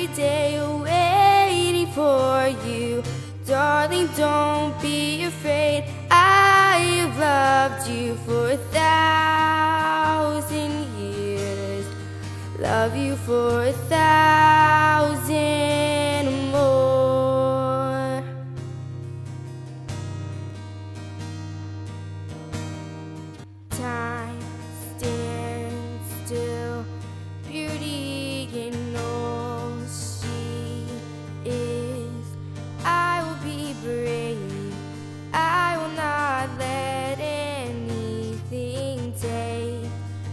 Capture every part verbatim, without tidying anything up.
day waiting for you. Darling, don't be afraid. I have loved you for a thousand years. Love you for a thousand more. Time stands still, beauty in all she is. I will be brave, I will not let anything take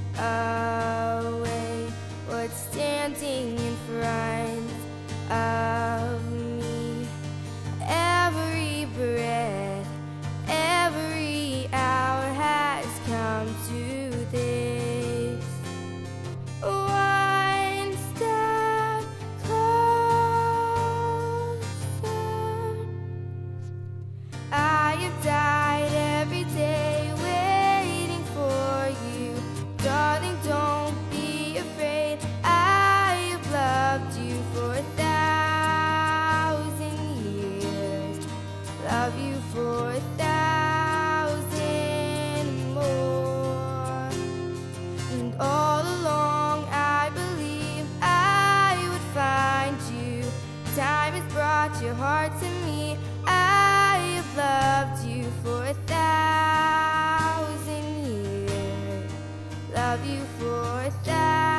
away what's standing in front of me. Every breath, every hour has come to this. One step closer. I have died every day waiting for you. Darling, don't be afraid. I have loved you for a thousand years. Love you for a thousand more. And all along I believed I would find you. Time has brought your heart to me. I have loved you for a thousand years. Love you for a thousand